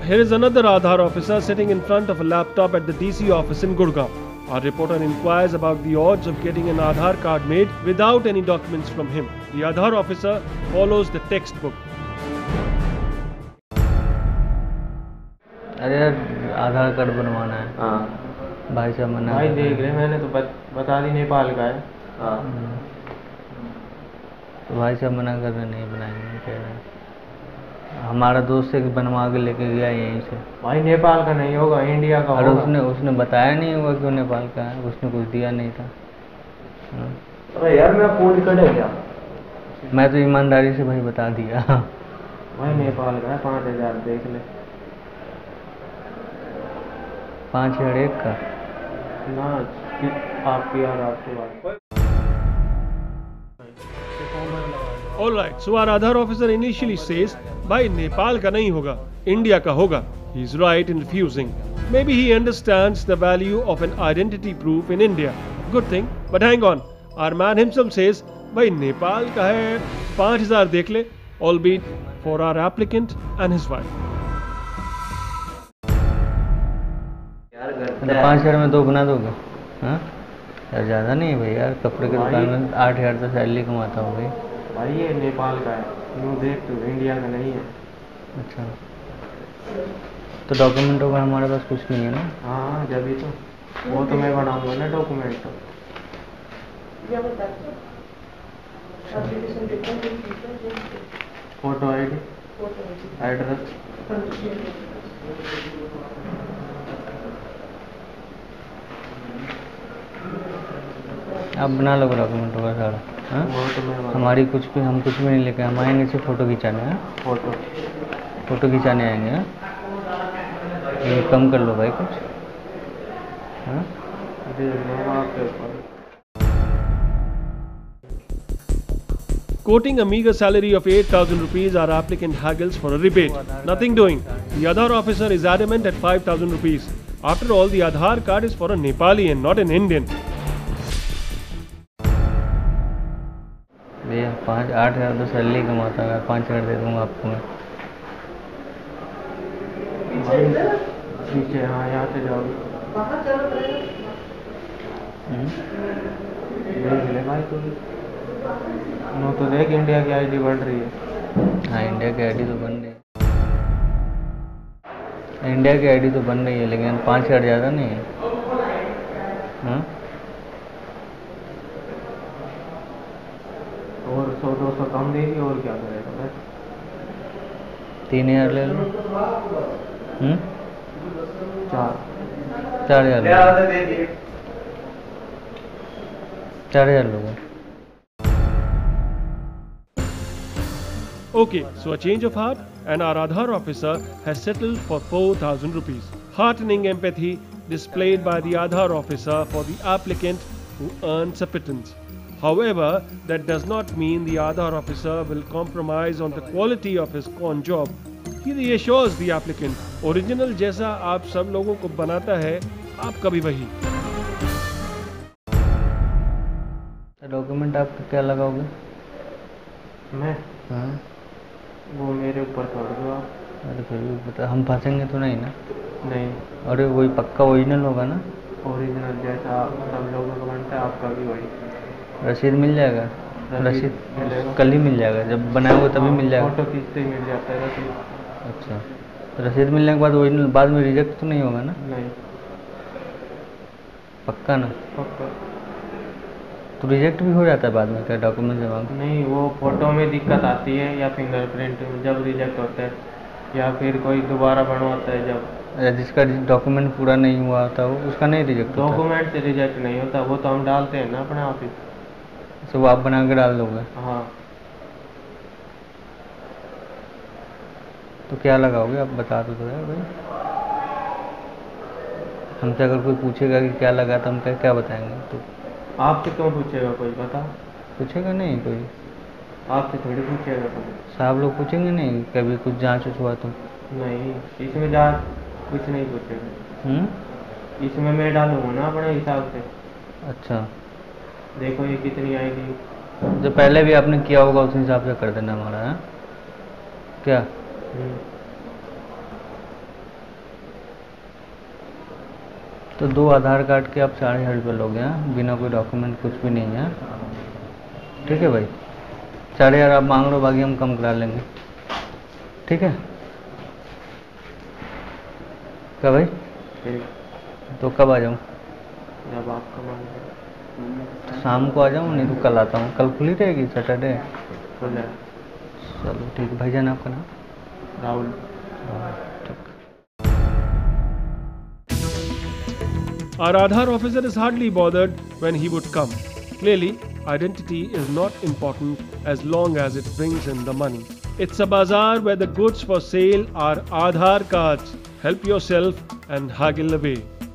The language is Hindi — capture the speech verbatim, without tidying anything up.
here is another Aadhaar officer sitting in front of a laptop at the D C office in Gurgaon. Our reporter inquires about the odds of getting an Aadhaar card made without any documents from him. The Aadhaar officer follows the textbook. अरे यार आधार कार्ड बनवाना है। हाँ भाई साहब मना भाई देख रहे, मैंने तो बत, बता दी नेपाल का है। हाँ तो भाई साहब मना कर रहे नहीं बनाएंगे, कह रहे हैं। हमारा दोस्त से बनवा के लेके गया यहीं से। भाई नेपाल का नहीं होगा, इंडिया का और होगा। उसने उसने बताया नहीं होगा कि वो नेपाल का है, उसने कुछ दिया नहीं था। अरे यार मैं फोन कर क्या, मैं तो ईमानदारी से भाई बता दिया। भाई नेपाल का है, पाँच हजार देख ले। पाँच हजार एक का ना आपकी और आपके बाद। All right, so our Aadhaar officer initially says, भाई नेपाल का नहीं होगा, इंडिया का होगा. He is right in refusing. Maybe he understands the value of an identity proof in India. Good thing, but hang on. Our man himself says, भाई नेपाल का है, पाँच हजार देख ले, albeit for our applicant and his wife. मतलब पाँच हजार में दो बना दोगे? हाँ यार ज़्यादा नहीं है भाई यार, कपड़े की दुकान में आठ हजार तो सैलरी कमाता हूँ भाई। भाई ये नेपाल का है, यूँ देख तो इंडिया का नहीं है। अच्छा तो डॉक्यूमेंटों का हमारे पास कुछ नहीं है ना? हाँ जब भी तो वो तो मैं बनाऊंगा ना डॉक्यूमेंट तो। Photo I D, address. आप बना लो डॉक्यूमेंट होगा सारा। हाँ तो हमारी कुछ भी, हम कुछ भी नहीं लेके हम आएंगे, सिर्फ फ़ोटो खिंचाने हैं। फोटो फ़ोटो खिंचाने आएंगे। हाँ ये कम कर लो भाई कुछ। हाँ आपके ऊपर। Quoting a meager salary of eight thousand rupees, our applicant haggles for a rebate. Nothing doing. The Aadhaar officer is adamant at five thousand rupees. After all, the Aadhaar card is for a Nepali and not an Indian. भैया पाँच आठ हज़ार तो सैलरी कमाता है, पाँच हज़ार दे दूँगा आपको मैं। पीछे हाँ यहाँ से जाओगे। देख ले भाई तू नो तो देख, इंडिया की आईडी बढ़ रही है। हाँ इंडिया की आईडी तो बन रही है, इंडिया की आईडी तो बन रही है, लेकिन पाँच हज़ार ज़्यादा नहीं है? हाँ और सौ दो सौ कम देगी और क्या करेगा बस। तीन हजार ले लो। हम्म चार चार हजार लो, चार हजार लोगे। Okay, so a change of heart, and our Aadhaar officer has settled for four thousand rupees. Heartening empathy displayed by the Aadhaar officer for the applicant who earns a pittance. However, that does not mean the Aadhaar officer will compromise on the quality of his con job. He reassures the applicant, original जैसा आप सब लोगों को बनाता है, आपका भी वही। डॉक्यूमेंट आपका क्या लगाओगे? मैं हाँ वो मेरे ऊपर छोड़ दो आप। अरे फिर भी पता, हम फंसेंगे तो नहीं ना? नहीं अरे वही पक्का ओरिजिनल होगा ना? ओरिजिनल जैसा सब लोगों का बनता है, आपका भी वही। रसीद मिल जाएगा? रसीद मिलेगा, कल ही मिल जाएगा, जब बनाओगे तभी मिल जाएगा। फोटो खींचते ही मिल जाता है रसीद। अच्छा तो रसीद मिलने के बाद ओरिजिनल बाद में रिजेक्ट तो नहीं होगा ना? नहीं पक्का ना? पक्का। तो रिजेक्ट भी हो जाता है बाद में क्या डॉक्यूमेंट जमा? नहीं वो फोटो में दिक्कत आती है या फिंगरप्रिंट में जब रिजेक्ट होता है, या फिर कोई दोबारा बनवाता है जब। जिसका डॉक्यूमेंट पूरा नहीं हुआ था वो उसका नहीं रिजेक्ट होता? डॉक्यूमेंट से रिजेक्ट नहीं होता, वो तो हम डालते हैं ना अपने ऑफिस। सब आप बना के डाल दोगे? हाँ तो क्या लगाओगे आप बता दो यार भाई। हमसे अगर कोई पूछेगा कि क्या लगा तो हम क्या क्या बताएंगे? तो आपसे क्यों पूछेगा कोई, बता। पूछेगा नहीं कोई? आपसे थोड़ी पूछेगा कोई। साहब लोग पूछेंगे नहीं कभी कुछ जांच उच हुआ तो? नहीं इसमें जा कुछ नहीं पूछेगा। हम्म इसमें मैं डालूंगा ना अपने हिसाब से। अच्छा देखो ये कितनी आएगी। जो पहले भी आपने किया होगा उस हिसाब से कर देना हमारा है क्या? तो दो आधार कार्ड के आप साढ़े हज़ार रुपये लोगे हैं, बिना कोई डॉक्यूमेंट कुछ भी नहीं है। ठीक है भाई, चार हज़ार आप मांग लो, बाकी हम कम करा लेंगे। ठीक है क्या भाई? ठीक। तो कब आ जाऊँ? जब आपका मन करे। शाम को आ जाऊँ, नहीं तो कल आता हूँ। कल खुली रहेगी सैटरडे? खुल है। चलो ठीक है। भाईजान आपका नाम? Rahul. Our Aadhaar officer is hardly bothered when he would come. Clearly, identity is not important as long as it brings in the money. It's a bazaar where the goods for sale are Aadhaar cards. Help yourself and haggle away.